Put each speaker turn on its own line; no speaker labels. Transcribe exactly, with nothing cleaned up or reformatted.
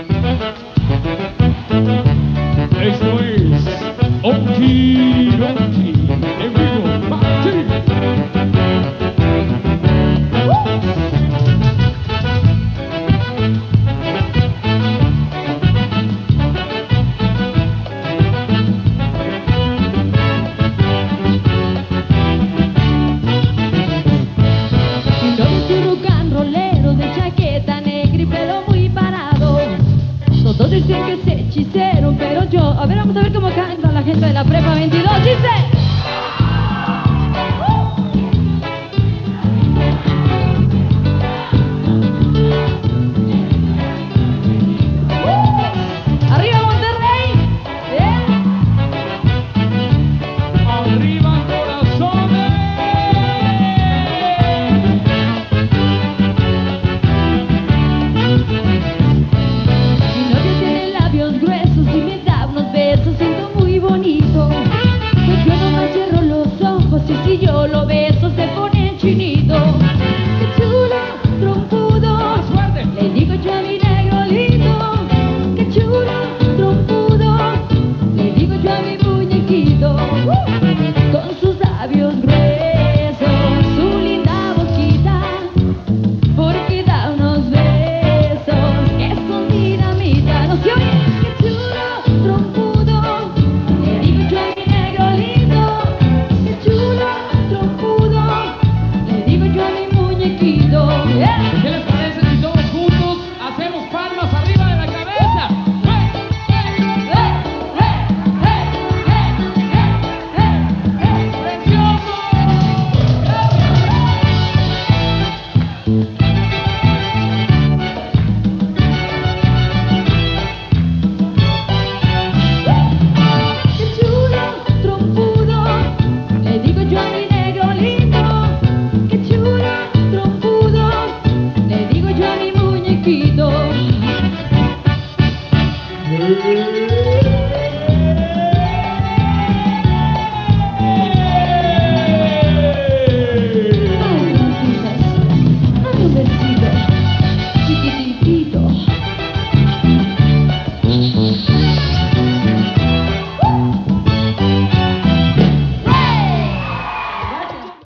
Esto es Okidoki en vivo, Martín.
Todos dicen que es hechicero, pero yo... A ver, vamos a ver cómo canta la gente de la prepa veintidós. Dice...